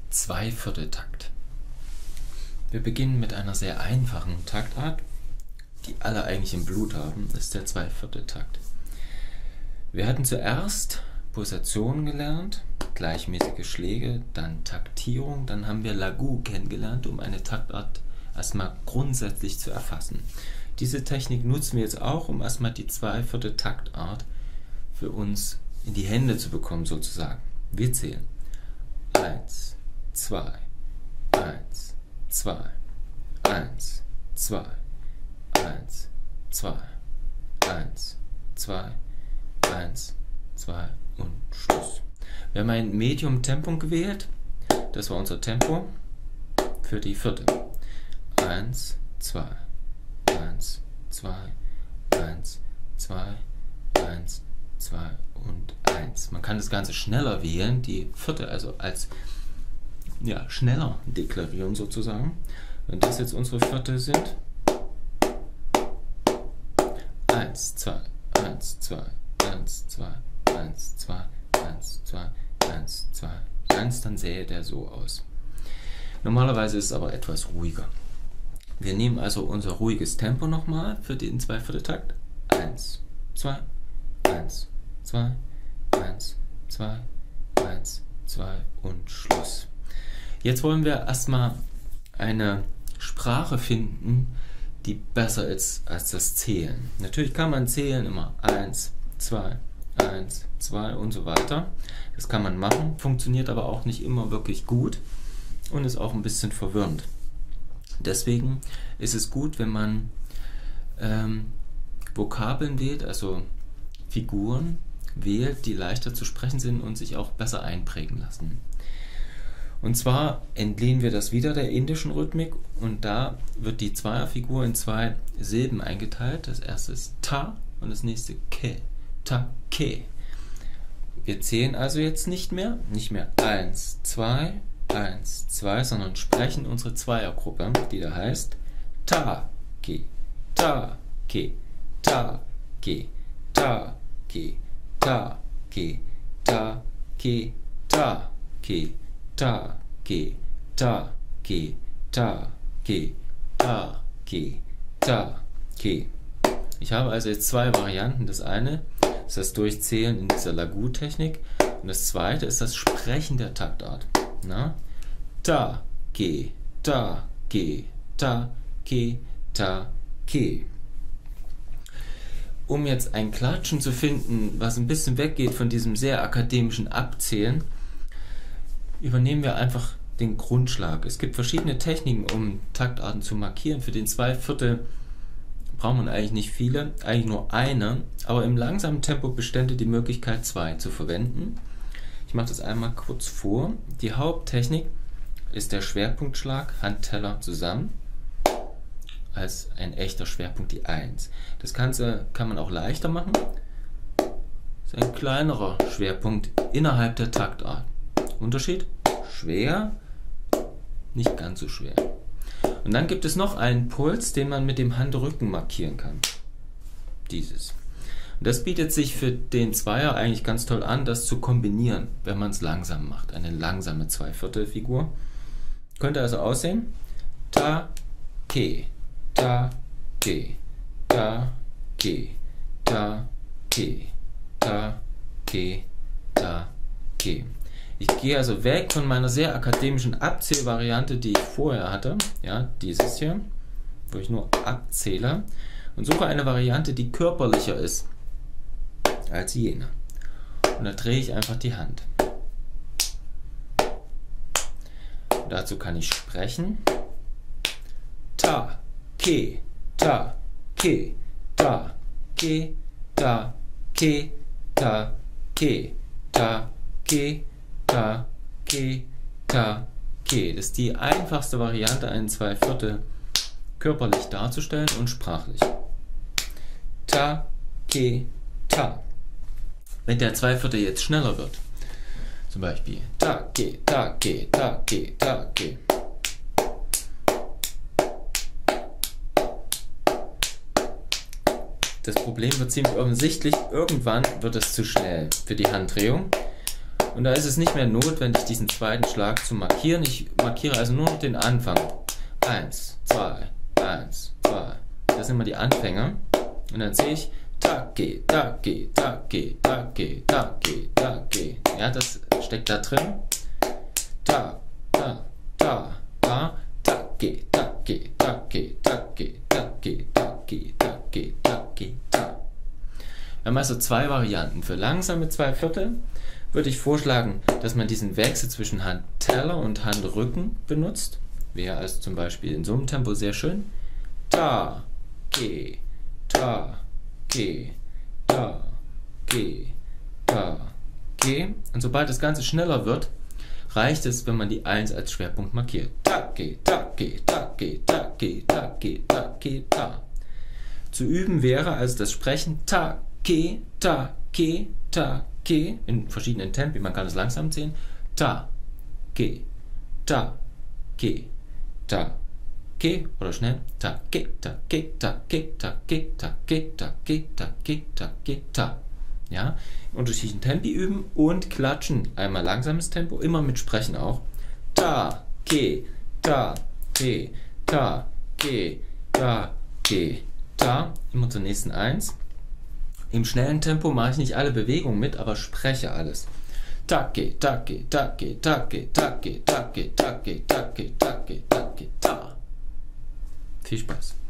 Zweivierteltakt. Wir beginnen mit einer sehr einfachen Taktart, die alle eigentlich im Blut haben, das ist der Zweivierteltakt. Wir hatten zuerst Pulsationen gelernt, gleichmäßige Schläge, dann Taktierung, dann haben wir Lagout kennengelernt, um eine Taktart erstmal grundsätzlich zu erfassen. Diese Technik nutzen wir jetzt auch, um erstmal die Zweivierteltaktart für uns in die Hände zu bekommen, sozusagen. Wir zählen 1, 2, 1, 2, 1, 2, 1, 2, 1, 2, 1, 2 und Schluss. Wir haben ein Medium-Tempo gewählt. Das war unser Tempo für die Vierte. 1, 2, 1, 2, 1, 2, 1, 2 und 1. Man kann das Ganze schneller wählen, die Vierte also als schneller deklarieren sozusagen. Wenn das jetzt unsere Vierte sind, 1, 2, 1, 2, 1, 2, 1, 2, 1, 2, 1, 2, 1, dann sähe der so aus. Normalerweise ist es aber etwas ruhiger. Wir nehmen also unser ruhiges Tempo nochmal für den Zweivierteltakt. 1, 2, 1, 2, 1, 2, 1, 2 und Schluss. Jetzt wollen wir erstmal eine Sprache finden, die besser ist als das Zählen. Natürlich kann man zählen immer 1, 2, 1, 2 und so weiter. Das kann man machen, funktioniert aber auch nicht immer wirklich gut und ist auch ein bisschen verwirrend. Deswegen ist es gut, wenn man Vokabeln wählt, also Figuren wählt, die leichter zu sprechen sind und sich auch besser einprägen lassen. Und zwar entlehnen wir das wieder der indischen Rhythmik und da wird die Zweierfigur in zwei Silben eingeteilt. Das erste ist Ta und das nächste Ke. Ta, Ke. Wir zählen also jetzt nicht mehr 1, 2, 1, 2, sondern sprechen unsere Zweiergruppe, die da heißt Ta, Ke, Ta, Ke, Ta, Ke, Ta, Ke, Ta, Ke, Ta, Ke, Ta, Ke, Ta, Ke, Ta, Ke, Ta, Ke, Ta, Ke, Ta, Ke. Ich habe also jetzt zwei Varianten. Das eine ist das Durchzählen in dieser Lagout-Technik und das zweite ist das Sprechen der Taktart. Na? Ta, Ke, Ta, Ke, Ta, Ke, Ta, Ke. Um jetzt ein Klatschen zu finden, was ein bisschen weggeht von diesem sehr akademischen Abzählen, übernehmen wir einfach den Grundschlag. Es gibt verschiedene Techniken, um Taktarten zu markieren. Für den Zweiviertel braucht man eigentlich nicht viele, eigentlich nur eine, aber im langsamen Tempo bestände die Möglichkeit, zwei zu verwenden. Ich mache das einmal kurz vor. Die Haupttechnik ist der Schwerpunktschlag, Handteller zusammen, als ein echter Schwerpunkt die 1. Das Ganze kann man auch leichter machen. Das ist ein kleinerer Schwerpunkt innerhalb der Taktart. Unterschied? Schwer, nicht ganz so schwer. Und dann gibt es noch einen Puls, den man mit dem Handrücken markieren kann. Dieses. Und das bietet sich für den Zweier eigentlich ganz toll an, das zu kombinieren, wenn man es langsam macht. Eine langsame Zweiviertelfigur. Könnte also aussehen: Ta, Ke, Ta, Ke, Ta, Ke, Ta, Ke, Ta, Ke, Ta, Ke. Ich gehe also weg von meiner sehr akademischen Abzählvariante, die ich vorher hatte, ja, dieses hier, wo ich nur abzähle, und suche eine Variante, die körperlicher ist als jene. Und da drehe ich einfach die Hand. Und dazu kann ich sprechen. Ta, Ke, Ta, Ke, Ta, Ke, Ta, Ke, Ta, Ke, Ta, Ke, Ta, Ke, Ta, Ke. Das ist die einfachste Variante, einen Zweiviertel körperlich darzustellen und sprachlich. Ta, Ke, Ta. Wenn der Zweiviertel jetzt schneller wird, zum Beispiel Ta, Ke, Ta, Ke, Ta, Ke, Ta, Ke. Das Problem wird ziemlich offensichtlich, irgendwann wird es zu schnell für die Handdrehung. Und da ist es nicht mehr notwendig, diesen zweiten Schlag zu markieren. Ich markiere also nur noch den Anfang. 1, 2, 1, 2. Das sind immer die Anfänge. Und dann sehe ich Take, Take, Take, Take, Take, Take. Ja, das steckt da drin. Ta, ta, ta, ta, Take, Take, Take, Take, Take, Take, Take, Take, ta. Wir haben also zwei Varianten. Für langsame 2/4 würde ich vorschlagen, dass man diesen Wechsel zwischen Handteller und Handrücken benutzt. Wäre also zum Beispiel in so einem Tempo sehr schön. Ta, ge, ta, ge, ta, ge, ta, ge. Und sobald das Ganze schneller wird, reicht es, wenn man die 1 als Schwerpunkt markiert. Ta, ge, ta, ge, ta, ge, ta, ge, ta, ge, ta, ge, ta. Zu üben wäre also das Sprechen ta, ge, ta, ge, ta, ge in verschiedenen Tempi. Man kann es langsam zählen. Ta, ge, ta, ge, ta, ge oder schnell. Ta, ge, ta, ge, ta, ge, ta, ge, ta, ge, ta, ge, ta, ge, ta, ge, ta. Ja, unterschiedlichen Tempi üben und klatschen. Einmal langsames Tempo, immer mit Sprechen auch. Ta, ge, ta, ge, ta, ge, ta, ge, ta. Immer zur nächsten 1. Im schnellen Tempo mache ich nicht alle Bewegungen mit, aber spreche alles. Take, take, take, take, take, take, take, take, take, take, ta. Viel Spaß.